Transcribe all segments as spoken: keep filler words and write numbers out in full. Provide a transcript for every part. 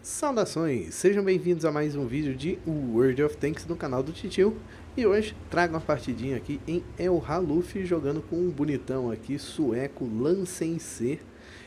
Saudações, sejam bem-vindos a mais um vídeo de World of Tanks no canal do Titio. E hoje trago uma partidinha aqui em El Haluf, jogando com um bonitão aqui, sueco Lancense.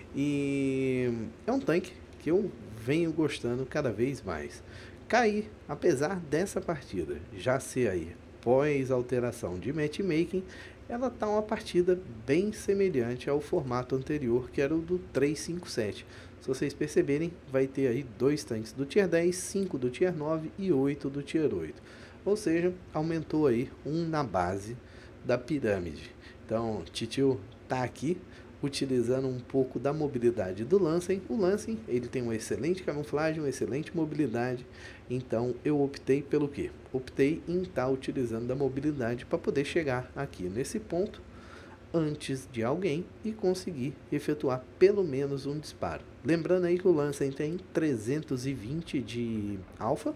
E é um tanque que eu venho gostando cada vez mais. Caí, apesar dessa partida já ser aí pós alteração de matchmaking, ela tá uma partida bem semelhante ao formato anterior, que era o do três cinco sete. Se vocês perceberem, vai ter aí dois tanques do tier dez, cinco do tier nove e oito do tier oito. Ou seja, aumentou aí um na base da pirâmide. Então, Titio tá aqui utilizando um pouco da mobilidade do Lancen. O Lancen, ele tem uma excelente camuflagem, uma excelente mobilidade. Então, eu optei pelo quê? Optei em estar utilizando da mobilidade para poder chegar aqui nesse ponto antes de alguém e conseguir efetuar pelo menos um disparo. Lembrando aí que o Lancen tem trezentos e vinte de alfa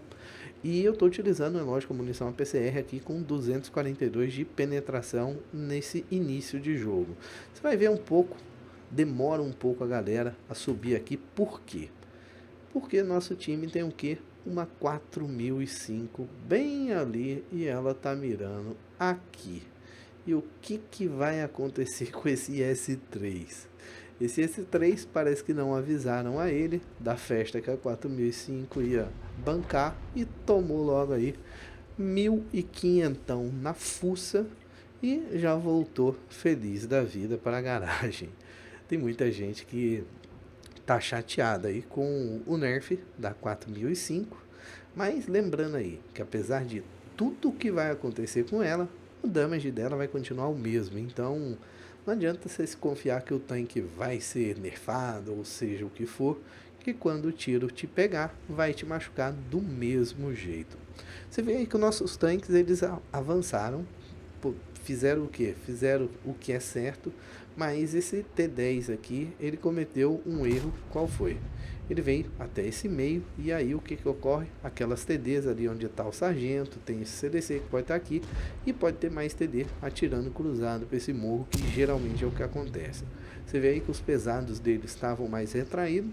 e eu estou utilizando, é lógico, a munição A P C R aqui com duzentos e quarenta e dois de penetração nesse início de jogo. Você vai ver um pouco, demora um pouco a galera a subir aqui. Por quê? Porque nosso time tem o quê? Uma quatro mil e cinco bem ali e ela tá mirando aqui. E o que, que vai acontecer com esse S três? Esse S três parece que não avisaram a ele da festa que a quatro mil e cinco ia bancar e tomou logo aí mil e quinhentos na fuça e já voltou feliz da vida para a garagem. Tem muita gente que tá chateada aí com o nerf da quatro mil e cinco, mas lembrando aí que apesar de tudo que vai acontecer com ela, o damage dela vai continuar o mesmo. Então não adianta você se confiar que o tanque vai ser nerfado, ou seja o que for, que quando o tiro te pegar, vai te machucar do mesmo jeito. Você vê aí que os nossos tanques, eles avançaram, fizeram o que? Fizeram o que é certo, mas esse T dez aqui, ele cometeu um erro. Qual foi? Ele veio até esse meio, e aí o que que ocorre? Aquelas T Ds ali onde está o sargento, tem esse C D C que pode estar aqui, e pode ter mais T D atirando cruzado para esse morro, que geralmente é o que acontece. Você vê aí que os pesados dele estavam mais retraídos,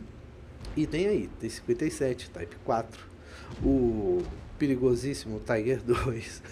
e tem aí T cinquenta e sete, Type quatro, o perigosíssimo Tiger dois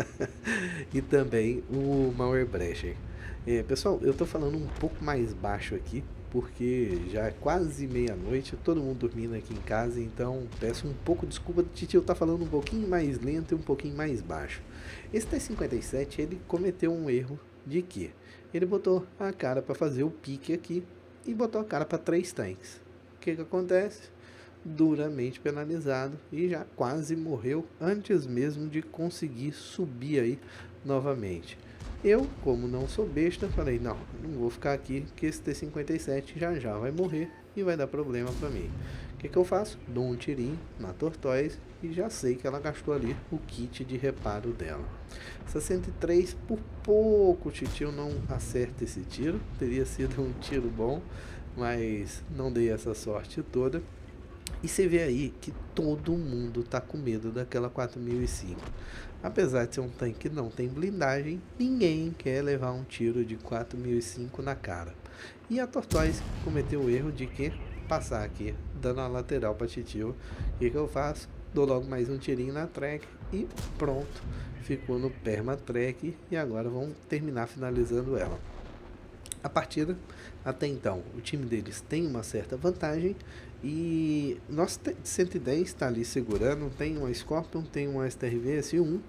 e também o Mauerbrecher. É, pessoal, eu tô falando um pouco mais baixo aqui, porque já é quase meia-noite, todo mundo dormindo aqui em casa, então peço um pouco de desculpa, o Titio tá falando um pouquinho mais lento e um pouquinho mais baixo. Esse T cinquenta e sete, ele cometeu um erro de que ele botou a cara para fazer o pique aqui e botou a cara para três tanques. O que que acontece? Duramente penalizado e já quase morreu antes mesmo de conseguir subir aí novamente. Eu, como não sou besta, falei, não, não vou ficar aqui, que esse T cinquenta e sete já já vai morrer e vai dar problema pra mim. O que que eu faço? Dou um tirinho na Tortoise e já sei que ela gastou ali o kit de reparo dela. sessenta e três, por pouco o Titio não acerta esse tiro, teria sido um tiro bom, mas não dei essa sorte toda. E você vê aí que todo mundo tá com medo daquela quatro mil e cinco. Apesar de ser um tanque que não tem blindagem, ninguém quer levar um tiro de quatro mil e cinco na cara. E a Tortoise cometeu o erro de que passar aqui, dando a lateral para Titio. O que que eu faço? Dou logo mais um tirinho na track e pronto. Ficou no perma track e agora vamos terminar finalizando ela. A partida, até então, o time deles tem uma certa vantagem e nosso cento e dez está ali segurando, tem uma Scorpion, tem uma S T R V S um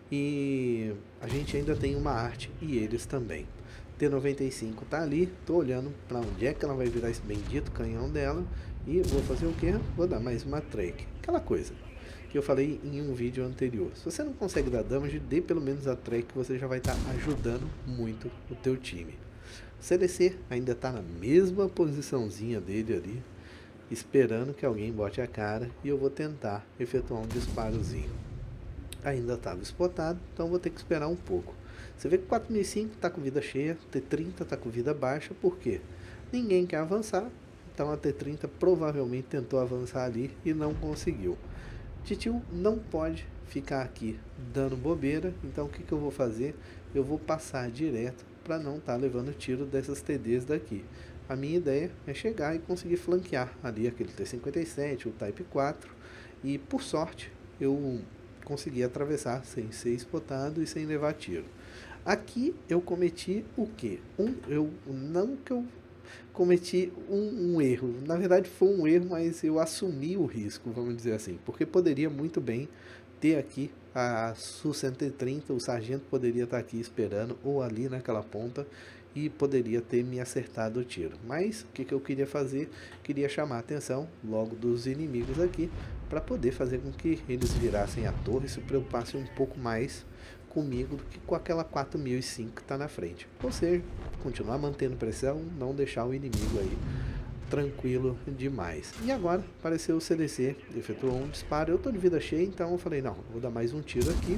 e a gente ainda tem uma arte e eles também. T noventa e cinco está ali, tô olhando para onde é que ela vai virar esse bendito canhão dela e vou fazer o que? Vou dar mais uma track, aquela coisa que eu falei em um vídeo anterior. Se você não consegue dar damage, dê pelo menos a track, que você já vai estar tá ajudando muito o teu time. C D C ainda está na mesma posiçãozinha dele ali, esperando que alguém bote a cara e eu vou tentar efetuar um disparozinho. Ainda estava spotado, então vou ter que esperar um pouco. Você vê que quatro mil e cinco está com vida cheia, T trinta está com vida baixa, por quê? Ninguém quer avançar, então a T trinta provavelmente tentou avançar ali e não conseguiu. Titio não pode ficar aqui dando bobeira, então o que, que eu vou fazer? Eu vou passar direto para não estar tá levando tiro dessas T Ds daqui. a minha ideia é chegar e conseguir flanquear ali aquele T cinquenta e sete, o Type quatro, e por sorte eu consegui atravessar sem ser spotado e sem levar tiro. Aqui eu cometi o quê? Um, eu, não que eu cometi um, um erro, na verdade foi um erro, mas eu assumi o risco, vamos dizer assim, porque poderia muito bem ter aqui a Su cento e trinta, o sargento poderia estar aqui esperando, ou ali naquela ponta, e poderia ter me acertado o tiro. Mas o que, que eu queria fazer? Queria chamar a atenção logo dos inimigos aqui, para poder fazer com que eles virassem a torre e se preocupassem um pouco mais comigo do que com aquela quatro mil e cinco que está na frente. Ou seja, continuar mantendo pressão, não deixar o inimigo aí tranquilo demais. E agora apareceu o C D C, efetuou um disparo. Eu tô de vida cheia, então eu falei, não, vou dar mais um tiro aqui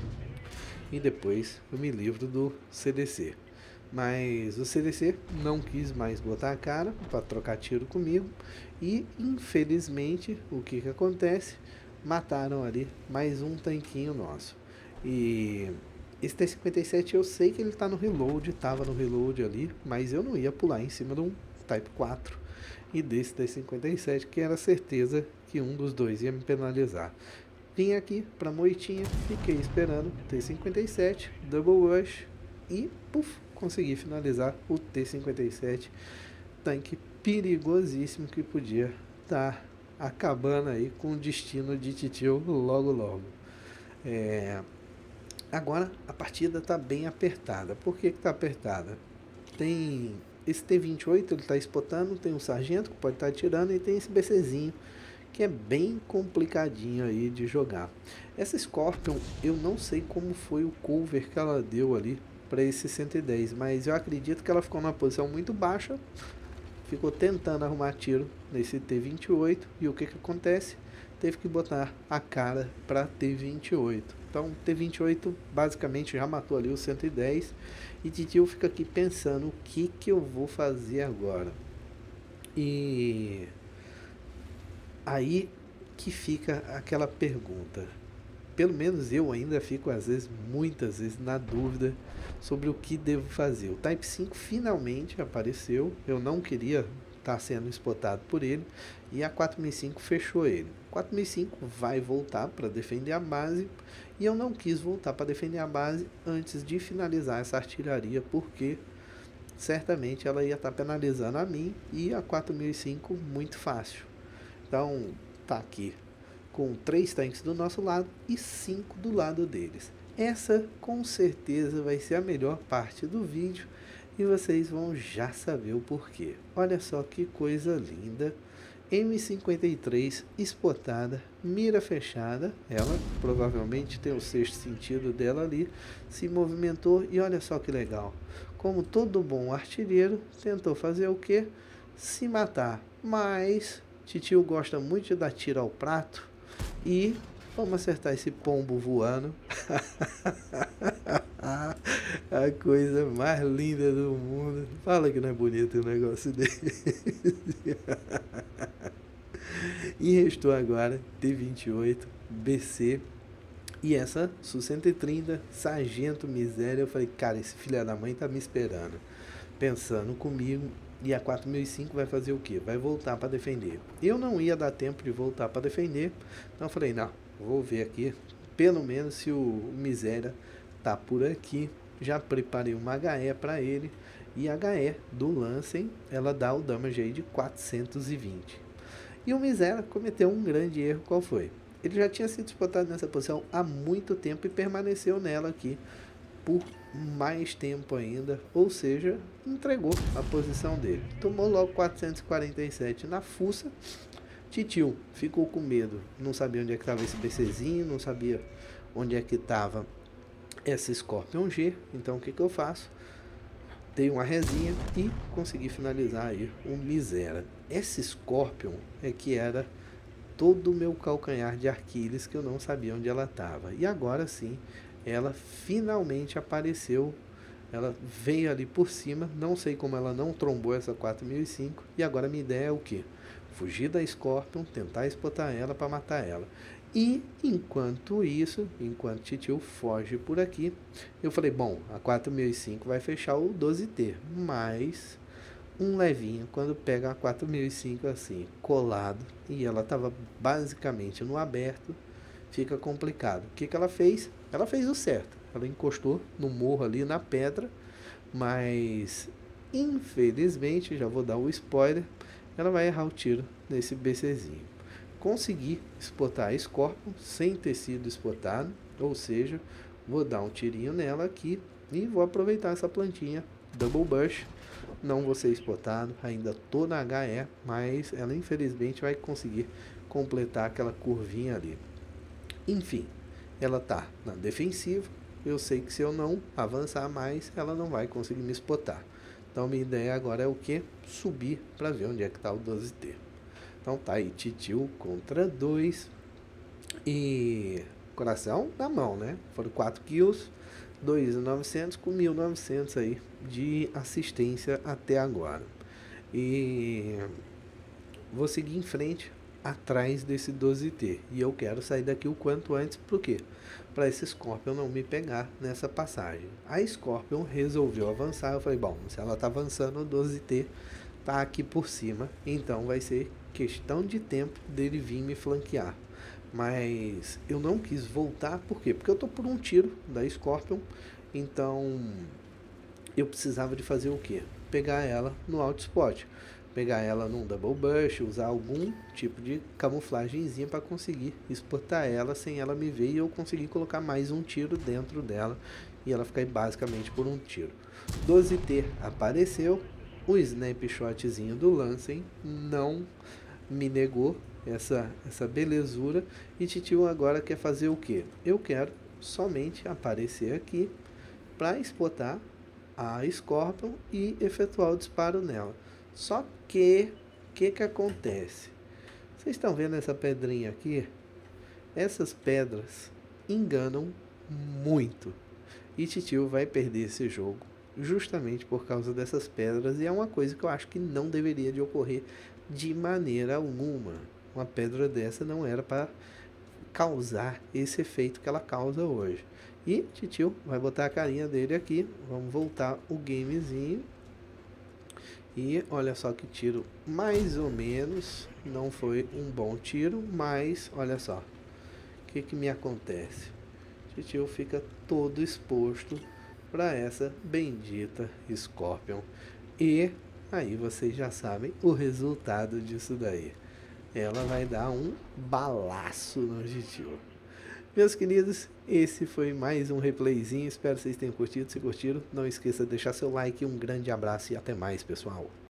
e depois eu me livro do C D C. Mas o C D C não quis mais botar a cara para trocar tiro comigo e infelizmente o que que acontece? Mataram ali mais um tanquinho nosso. E esse T cinquenta e sete eu sei que ele tá no reload, tava no reload ali, mas eu não ia pular em cima de um Type quatro e desse T cinquenta e sete, que era certeza que um dos dois ia me penalizar. Vim aqui pra moitinha, fiquei esperando T cinquenta e sete, Double Rush e puf, consegui finalizar o T cinquenta e sete, tanque perigosíssimo que podia estar tá acabando aí com o destino de Titio logo logo. É... Agora a partida está bem apertada. Por que está apertada? Tem esse T vinte e oito, ele está spotando, tem um sargento que pode estar tá atirando e tem esse BCzinho que é bem complicadinho aí de jogar. Essa Scorpion, eu não sei como foi o cover que ela deu ali para esse cento e dez, mas eu acredito que ela ficou numa posição muito baixa, ficou tentando arrumar tiro nesse T vinte e oito e o que que acontece? Teve que botar a cara para T vinte e oito. Então T vinte e oito basicamente já matou ali o cento e dez e Titio fica aqui pensando o que que eu vou fazer agora. E aí que fica aquela pergunta. Pelo menos eu ainda fico às vezes, muitas vezes, na dúvida sobre o que devo fazer. O Type cinco finalmente apareceu, eu não queria estar sendo spotado por ele, e a quatro mil e cinco fechou ele. quatro mil e cinco vai voltar para defender a base, e eu não quis voltar para defender a base antes de finalizar essa artilharia, porque certamente ela ia estar penalizando a mim e a quatro mil e cinco muito fácil. Então tá aqui com três tanques do nosso lado e cinco do lado deles. Essa com certeza vai ser a melhor parte do vídeo e vocês vão já saber o porquê. Olha só que coisa linda. M cinquenta e três spotada, mira fechada, ela provavelmente tem o sexto sentido dela ali, se movimentou e olha só que legal. Como todo bom artilheiro, tentou fazer o que? Se matar, mas Titio gosta muito de dar tiro ao prato e vamos acertar esse pombo voando. A coisa mais linda do mundo. Fala que não é bonito um negócio desse. E restou agora T vinte e oito, B C e essa Su cento e trinta, Sargento Miséria. Eu falei, cara, esse filho da mãe tá me esperando, pensando comigo. E a quatro mil e cinco vai fazer o que? Vai voltar para defender. Eu não ia dar tempo de voltar para defender, então eu falei, não, vou ver aqui, pelo menos se o Miséria tá por aqui. Já preparei uma H E para ele, e a H E do Lancem, ela dá o damage aí de quatrocentos e vinte. E o Miséria cometeu um grande erro, qual foi? Ele já tinha sido spotado nessa posição há muito tempo e permaneceu nela aqui por mais tempo ainda, ou seja, entregou a posição dele. Tomou logo quatrocentos e quarenta e sete na fuça. Titio ficou com medo, não sabia onde é que estava esse BCzinho, não sabia onde é que estava essa Scorpion G, então o que que eu faço? Dei uma resinha e consegui finalizar aí o Miséria. Essa Scorpion é que era todo o meu calcanhar de Aquiles, que eu não sabia onde ela estava. E agora sim, ela finalmente apareceu. Ela veio ali por cima, não sei como ela não trombou essa quatro mil e cinco. E agora minha ideia é o que? Fugir da Scorpion, tentar spotar ela para matar ela. E enquanto isso, enquanto Titio foge por aqui, eu falei, bom, a quatro mil e cinco vai fechar o doze T, mas um levinho, quando pega a quatro mil e cinco assim, colado, e ela estava basicamente no aberto, fica complicado. O que, que ela fez? Ela fez o certo. Ela encostou no morro ali, na pedra, mas infelizmente, já vou dar o spoiler, ela vai errar o tiro nesse BCzinho. Consegui spotar a Scorpion sem ter sido spotado, ou seja, vou dar um tirinho nela aqui e vou aproveitar essa plantinha Double Bush. Não vou ser spotado, ainda tô na H E, mas ela infelizmente vai conseguir completar aquela curvinha ali. Enfim, ela tá na defensiva, eu sei que se eu não avançar mais, ela não vai conseguir me spotar. Então minha ideia agora é o que? Subir para ver onde é que está o doze T. Então tá aí, Titio contra dois. E coração na mão, né? Foram quatro kills, dois mil e novecentos com mil e novecentos aí de assistência até agora. E vou seguir em frente atrás desse doze T. E eu quero sair daqui o quanto antes, por quê? Para esse Scorpion não me pegar nessa passagem. A Scorpion resolveu avançar, eu falei, bom, se ela tá avançando, o doze T tá aqui por cima, então vai ser questão de tempo dele vir me flanquear. Mas eu não quis voltar, por quê? Porque eu tô por um tiro da Scorpion, então eu precisava de fazer o quê? Pegar ela no outspot, pegar ela num double bush, usar algum tipo de camuflagemzinha para conseguir exportar ela sem ela me ver e eu conseguir colocar mais um tiro dentro dela e ela ficar basicamente por um tiro. doze T apareceu, o snapshotzinho do Lancen não me negou essa, essa belezura e Titio agora quer fazer o que? Eu quero somente aparecer aqui para exportar a Scorpion e efetuar o disparo nela. Só que, o que que acontece? Vocês estão vendo essa pedrinha aqui? Essas pedras enganam muito. E Titio vai perder esse jogo justamente por causa dessas pedras. E é uma coisa que eu acho que não deveria de ocorrer de maneira alguma. Uma pedra dessa não era para causar esse efeito que ela causa hoje. E Titio vai botar a carinha dele aqui. Vamos voltar o gamezinho. E olha só que tiro, mais ou menos, não foi um bom tiro, mas olha só, o que que me acontece? Titio fica todo exposto para essa bendita Scorpion. E aí vocês já sabem o resultado disso daí. Ela vai dar um balaço no Titio. Meus queridos, esse foi mais um replayzinho, espero que vocês tenham curtido. Se curtiram, não esqueça de deixar seu like, um grande abraço e até mais, pessoal.